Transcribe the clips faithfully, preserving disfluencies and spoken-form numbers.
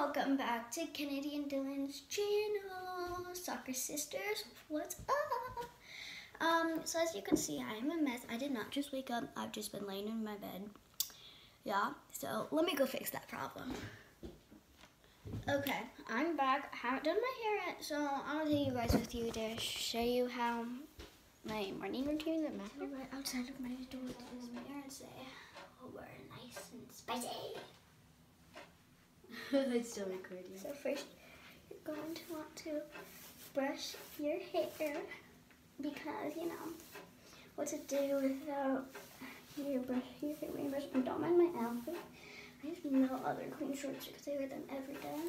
welcome back to Kenidy and Dylan's channel, Soccer Sisters. What's up? Um, so as you can see, I am a mess. I did not just wake up. I've just been laying in my bed. Yeah, so let me go fix that problem. Okay, I'm back. I haven't done my hair yet, so I'll take you guys with you to show you how my morning routine is. So right outside of my door is mirror and say, oh, we're nice and spicy. It's still recording. So first, you're going to want to brush your hair because you know what to do without your brush, your hair being brushed. And don't mind my outfit. I have no other clean shorts because I wear them every day.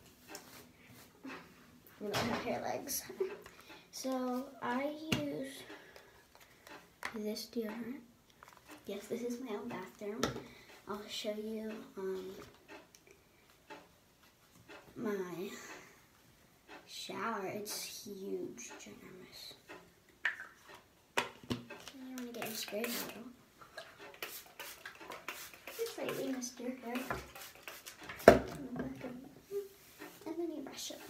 You don't have hair legs. So I use this deodorant. Yes, this is my own bathroom. I'll show you um, my shower. It's huge, ginormous. I want to get your spray bottle. Just lightly mist your hair. And then you brush it.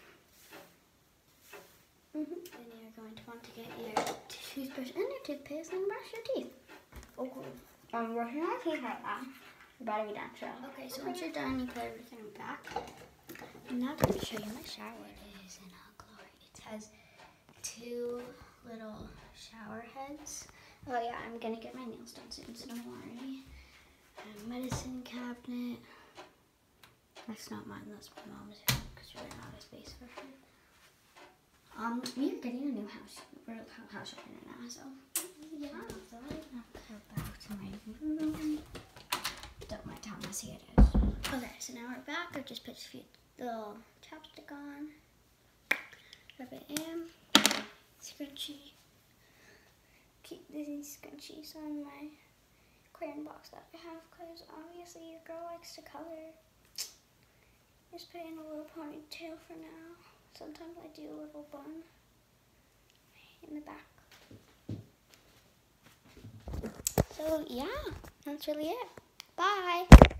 Mm-hmm. Then you're going to want to get your toothbrush and your toothpaste and brush your teeth. Okay. I'm brushing my teeth right now. You're about to be done, so. Okay, so once you're done, you put everything back. And now I'm going to show you my shower. It is in all glory. It has two little shower heads. Oh yeah, I'm going to get my nails done soon, so don't worry. A medicine cabinet. That's not mine, that's my mom's, because we ran out of space for her. Um, we are getting a new house. We're house shopping right now, so yeah. So I'm gonna go back to my room. Don't mind how messy it is. Okay, so now we're back. I've just put a few little chapstick on. Rub it in. Scrunchie. Keep these scrunchies on my crayon box that I have because obviously your girl likes to color. Just put in a little ponytail for now. Sometimes I do a little bun in the back. So yeah, that's really it. Bye.